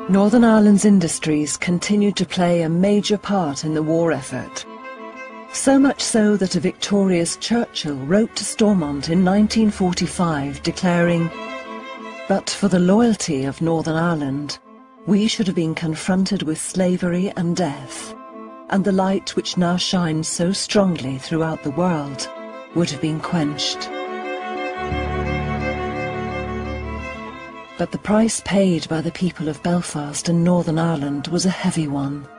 Northern Ireland's industries continued to play a major part in the war effort. So much so that a victorious Churchill wrote to Stormont in 1945 declaring, "But for the loyalty of Northern Ireland, we should have been confronted with slavery and death, and the light which now shines so strongly throughout the world would have been quenched." But the price paid by the people of Belfast and Northern Ireland was a heavy one.